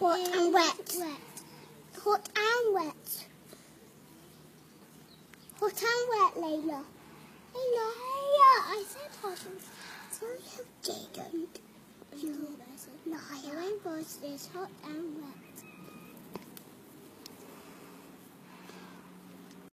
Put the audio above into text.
Hot and wet. Hot and wet. Hot and wet, Layla. Layla, I said hot and wet. So you didn't. No, I was. It's hot and wet.